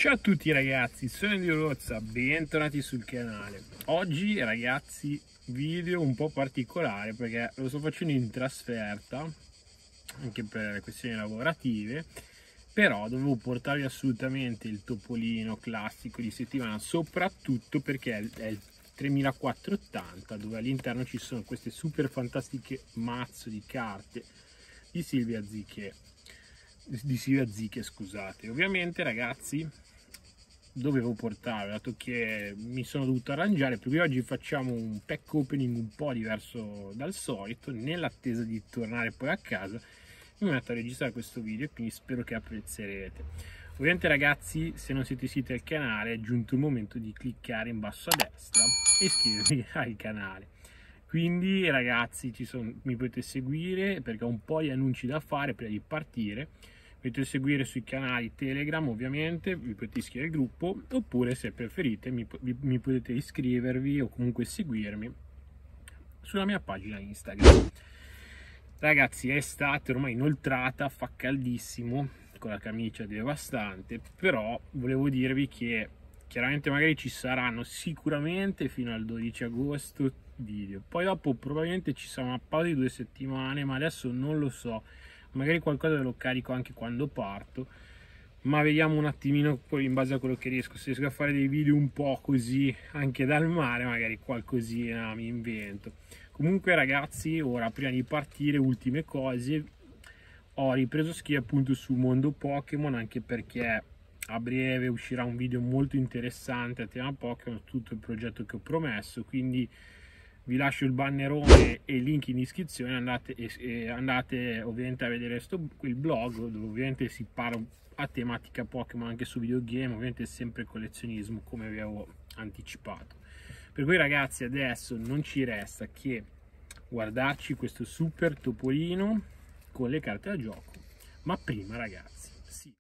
Ciao a tutti ragazzi, sono Dio Rozza, bentornati sul canale. Oggi ragazzi video un po' particolare perché lo sto facendo in trasferta anche per questioni lavorative, però dovevo portarvi assolutamente il topolino classico di settimana, soprattutto perché è il 3480, dove all'interno ci sono queste super fantastiche mazzo di carte di Silvia Ziche, scusate. Ovviamente ragazzi dovevo portare, dato che mi sono dovuto arrangiare, per cui oggi facciamo un pack opening un po' diverso dal solito, nell'attesa di tornare poi a casa. Mi metto a registrare questo video, quindi spero che apprezzerete. Ovviamente ragazzi, se non siete iscritti al canale è giunto il momento di cliccare in basso a destra e iscrivervi al canale. Quindi ragazzi mi potete seguire perché ho un po' di annunci da fare prima di partire. Mi potete seguire sui canali Telegram, ovviamente, vi potete iscrivere al gruppo, oppure se preferite mi potete iscrivervi o comunque seguirmi sulla mia pagina Instagram. Ragazzi, è estate ormai inoltrata, fa caldissimo, con la camicia devastante, però volevo dirvi che chiaramente magari ci saranno sicuramente fino al 12 agosto video, poi dopo probabilmente ci sarà una pausa di 2 settimane, ma adesso non lo so. Magari qualcosa ve lo carico anche quando parto, ma vediamo un attimino poi in base a quello che riesco. Se riesco a fare dei video un po' così anche dal mare, magari qualcosina mi invento. Comunque ragazzi, ora prima di partire, ultime cose, ho ripreso schi appunto su Mondo Pokémon, anche perché a breve uscirà un video molto interessante a tema Pokémon, tutto il progetto che ho promesso, quindi vi lascio il bannerone e il link in descrizione, andate ovviamente a vedere il blog dove ovviamente si parla a tematica Pokémon, anche su videogame, ovviamente sempre collezionismo come vi avevo anticipato. Per cui ragazzi adesso non ci resta che guardarci questo super topolino con le carte da gioco, ma prima ragazzi sì.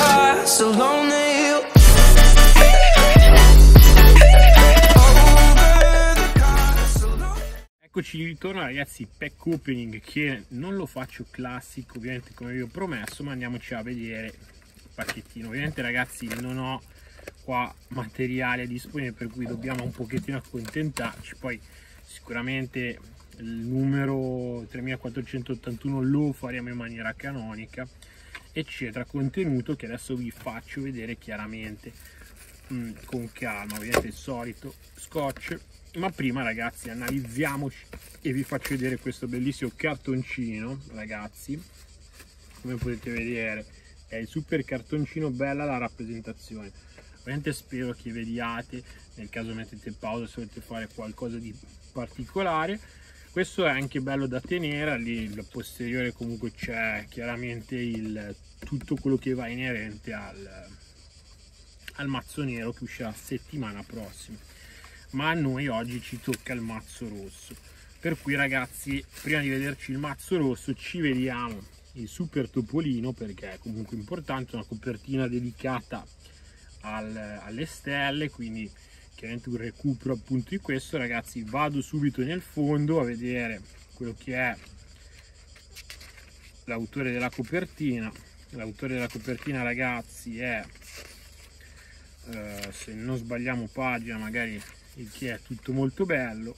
Eccoci di ritorno ragazzi, pack opening che non lo faccio classico ovviamente come vi ho promesso, ma andiamoci a vedere il pacchettino. Ovviamente ragazzi non ho qua materiale disponibile, per cui dobbiamo un pochettino accontentarci. Poi sicuramente il numero 3481 lo faremo in maniera canonica eccetera, contenuto che adesso vi faccio vedere chiaramente con calma. Ovviamente il solito scotch, ma prima ragazzi analizziamoci e vi faccio vedere questo bellissimo cartoncino ragazzi. Come potete vedere è il super cartoncino, bella la rappresentazione. Ovviamente spero che vediate, nel caso mettete pausa se volete fare qualcosa di particolare. Questo è anche bello da tenere, lì il posteriore comunque c'è chiaramente tutto quello che va inerente al mazzo nero che uscirà settimana prossima, ma a noi oggi ci tocca il mazzo rosso, per cui ragazzi prima di vederci il mazzo rosso ci vediamo il super topolino, perché è comunque importante, una copertina dedicata alle stelle, quindi chiaramente un recupero appunto di questo. Ragazzi vado subito nel fondo a vedere quello che è l'autore della copertina. L'autore della copertina ragazzi è se non sbagliamo pagina, magari il che è tutto molto bello,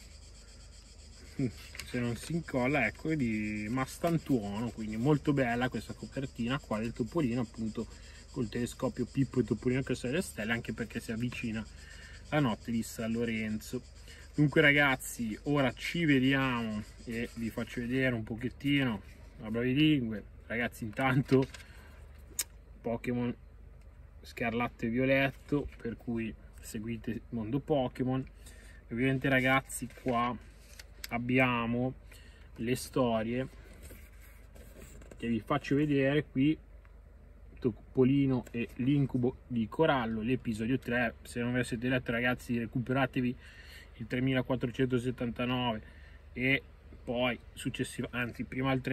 se non si incolla, ecco, di Mastantuono, quindi molto bella questa copertina qua del topolino appunto col telescopio Pippo e Topolino che sono le stelle, anche perché si avvicina la notte di San Lorenzo. Dunque ragazzi ora ci vediamo e vi faccio vedere un pochettino a bravi lingue. Ragazzi intanto Pokémon scarlatto e violetto, per cui seguite Mondo Pokémon. Ovviamente ragazzi qua abbiamo le storie che vi faccio vedere qui, Topolino e l'incubo di Corallo, l'episodio 3. Se non avete letto ragazzi recuperatevi il 3479 e poi anzi prima il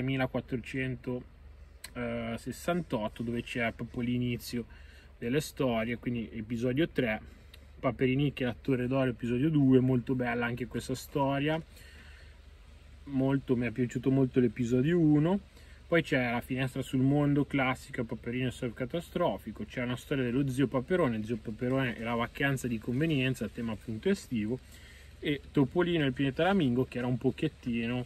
3468 dove c'è proprio l'inizio delle storie, quindi episodio 3, Paperini che è l'attore d'oro, episodio 2, molto bella anche questa storia, mi è piaciuto molto l'episodio 1. Poi c'è la finestra sul mondo classica, Paperino surf catastrofico, c'è una storia dello zio Paperone e la vacanza di convenienza, tema appunto estivo, e Topolino e il pianeta Lamingo, che era un pochettino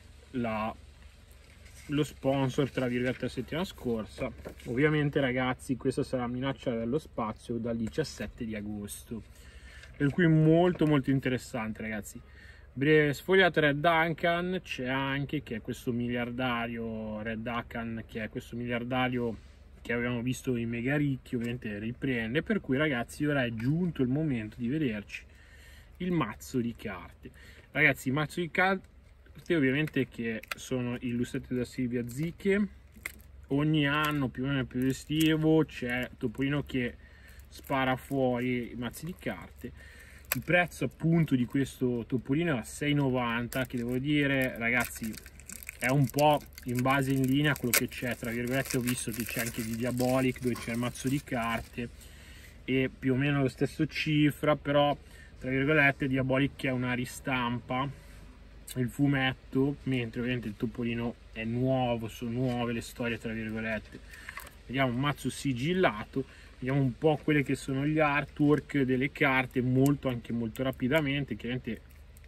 lo sponsor tra virgolette la settimana scorsa. Ovviamente ragazzi, questa sarà Minaccia dello spazio dal 17 di agosto, per cui molto interessante ragazzi. Sfogliato Red Duncan, c'è anche che è questo miliardario Red Duncan, che è questo miliardario che avevamo visto in Mega Ricchi, ovviamente riprende, per cui ragazzi ora è giunto il momento di vederci il mazzo di carte. Ragazzi, il mazzo di carte ovviamente che sono illustrati da Silvia Zicche. Ogni anno più o meno nel periodo estivo c'è Topolino che spara fuori i mazzi di carte. Il prezzo appunto di questo Topolino è a 6,90, che devo dire ragazzi è un po' in base in linea a quello che c'è, tra virgolette. Ho visto che c'è anche di Diabolic dove c'è il mazzo di carte e più o meno lo stesso cifra, però tra virgolette Diabolic è una ristampa, il fumetto, mentre ovviamente il Topolino è nuovo, sono nuove le storie tra virgolette. Vediamo un mazzo sigillato, vediamo un po' quelle che sono gli artwork delle carte molto rapidamente. Chiaramente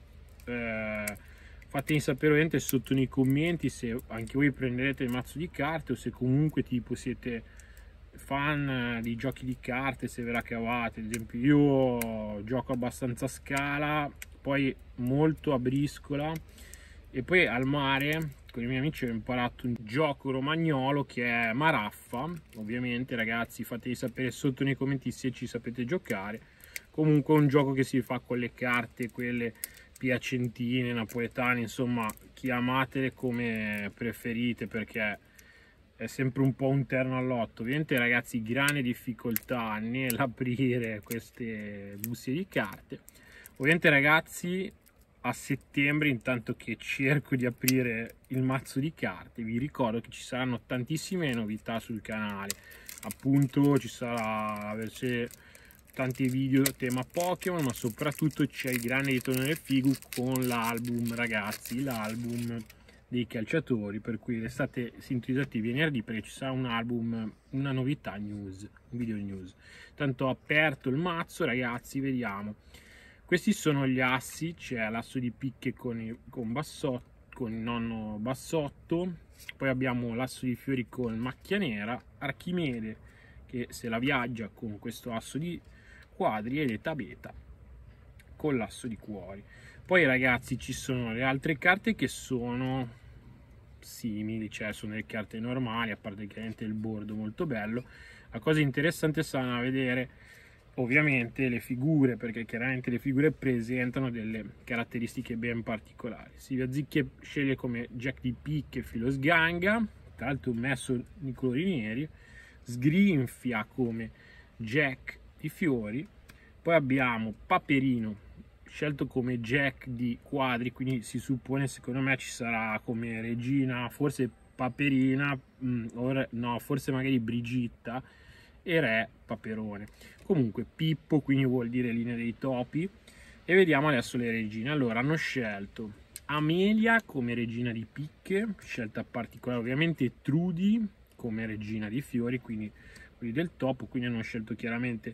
fatemi sapere ovviamente sotto nei commenti se anche voi prenderete il mazzo di carte o se comunque tipo siete fan di giochi di carte, se ve la cavate. Ad esempio io gioco abbastanza a scala, poi molto a briscola, e poi al mare con i miei amici ho imparato un gioco romagnolo che è Maraffa. Ovviamente ragazzi fatemi sapere sotto nei commenti se ci sapete giocare. Comunque è un gioco che si fa con le carte quelle piacentine, napoletane, insomma chiamatele come preferite, perché è sempre un po' un terno all'otto. Ovviamente ragazzi grande difficoltà nell'aprire queste buste di carte. Ovviamente ragazzi a settembre, intanto che cerco di aprire il mazzo di carte, vi ricordo che ci saranno tantissime novità sul canale. Appunto ci sarà tanti video tema Pokémon, ma soprattutto c'è il grande ritorno del Figu con l'album ragazzi, l'album dei calciatori, per cui restate sintonizzati venerdì perché ci sarà un album, una novità news, un video news. Tanto ho aperto il mazzo ragazzi, vediamo. Questi sono gli assi, c'è l'asso di picche con il nonno Bassotto, poi abbiamo l'asso di fiori con macchia nera, Archimede che se la viaggia con questo asso di quadri, e l'Eta Beta con l'asso di cuori. Poi ragazzi ci sono le altre carte che sono simili, cioè sono le carte normali, a parte chiaramente il bordo molto bello. La cosa interessante sarà a vedere ovviamente le figure, perché chiaramente le figure presentano delle caratteristiche ben particolari. Silvia Zicche sceglie come Jack di picche filo sganga, tra l'altro messo di colori neri, sgrinfia come Jack di fiori. Poi abbiamo Paperino scelto come Jack di quadri, quindi si suppone, secondo me ci sarà come regina forse Paperina, no, forse magari Brigitta, e re Paperone. Comunque Pippo, quindi vuol dire linea dei topi. E vediamo adesso le regine. Allora hanno scelto Amelia come regina di picche, scelta particolare, ovviamente Trudy come regina di fiori, quindi quelli del topo, quindi hanno scelto chiaramente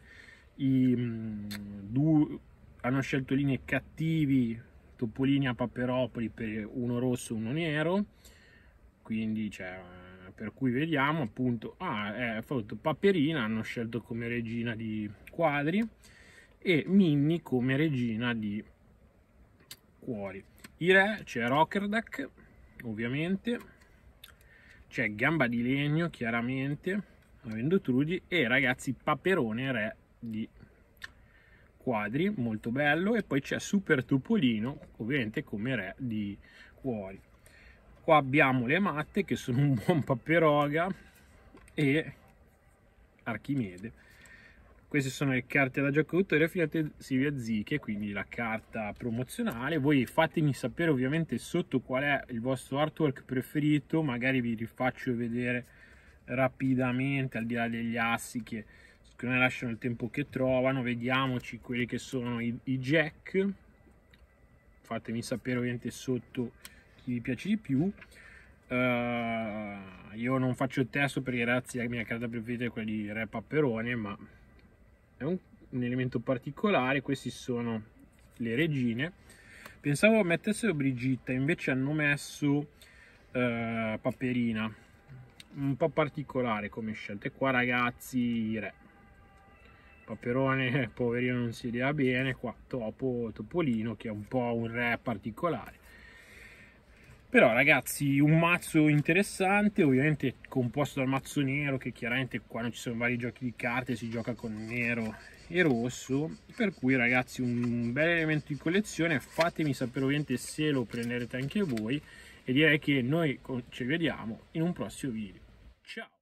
hanno scelto linee cattivi, Topolini a Paperopoli per uno rosso e uno nero, quindi per cui vediamo appunto fatto Paperina hanno scelto come regina di quadri e Minnie come regina di cuori. I re c'è Rockerdack ovviamente, c'è Gamba di Legno chiaramente avendo Trudy, e ragazzi Paperone re di quadri, molto bello. E poi c'è Super Topolino ovviamente come re di cuori. Qua abbiamo le matte che sono un buon Paperoga e Archimede. Queste sono le carte da gioco autore affidate Silvia Zicche, quindi la carta promozionale. Voi fatemi sapere ovviamente sotto qual è il vostro artwork preferito, magari vi rifaccio vedere rapidamente al di là degli assi che secondo me lasciano il tempo che trovano. Vediamoci quelli che sono i Jack, fatemi sapere ovviamente sotto chi vi piace di più. Io non faccio il testo perché ragazzi la mia carta preferita è quella di Re Paperone, ma è un elemento particolare. Questi sono le regine. Pensavo mettessero Brigitta, invece hanno messo Paperina, un po' particolare come scelta. E qua ragazzi Re Paperone, poverino, non si idea bene. Qua Topolino, che è un po' un re particolare. Però ragazzi, un mazzo interessante, ovviamente composto dal mazzo nero, che chiaramente quando ci sono vari giochi di carte si gioca con nero e rosso, per cui ragazzi un bel elemento di collezione. Fatemi sapere ovviamente se lo prenderete anche voi, e direi che noi ci vediamo in un prossimo video. Ciao!